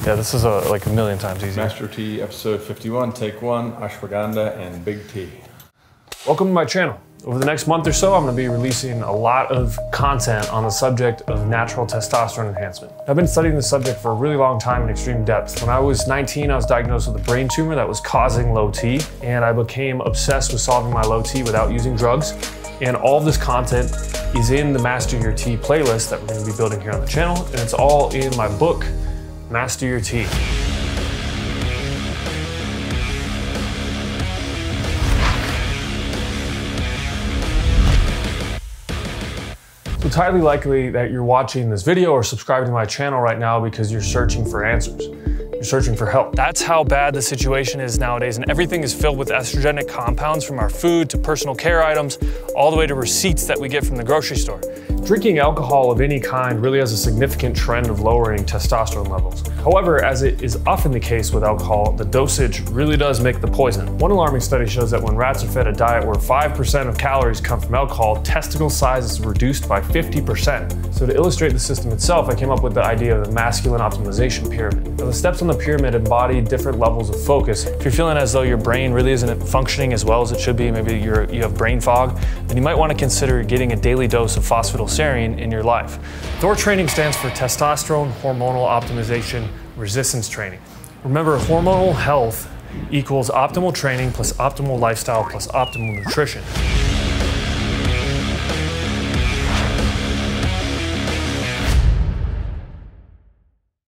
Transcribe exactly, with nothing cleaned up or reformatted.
Yeah, this is a, like a million times easier. Master T, episode fifty-one, take one, ashwagandha and big T. Welcome to my channel. Over the next month or so, I'm gonna be releasing a lot of content on the subject of natural testosterone enhancement. I've been studying this subject for a really long time in extreme depth. When I was nineteen, I was diagnosed with a brain tumor that was causing low T, and I became obsessed with solving my low T without using drugs. And all of this content is in the Master Your T playlist that we're gonna be building here on the channel, and it's all in my book, Master Your T. So it's highly likely that you're watching this video or subscribing to my channel right now because you're searching for answers. You're searching for help. That's how bad the situation is nowadays, and everything is filled with estrogenic compounds, from our food to personal care items, all the way to receipts that we get from the grocery store. Drinking alcohol of any kind really has a significant trend of lowering testosterone levels. However, as it is often the case with alcohol, the dosage really does make the poison. One alarming study shows that when rats are fed a diet where five percent of calories come from alcohol, testicle size is reduced by fifty percent. So to illustrate the system itself, I came up with the idea of the masculine optimization pyramid. Now, the steps on the pyramid embody different levels of focus. If you're feeling as though your brain really isn't functioning as well as it should be, maybe you're, you have brain fog, then you might want to consider getting a daily dose of phosphatidylserine in your life. Thor training stands for testosterone hormonal optimization resistance training. Remember, hormonal health equals optimal training plus optimal lifestyle plus optimal nutrition.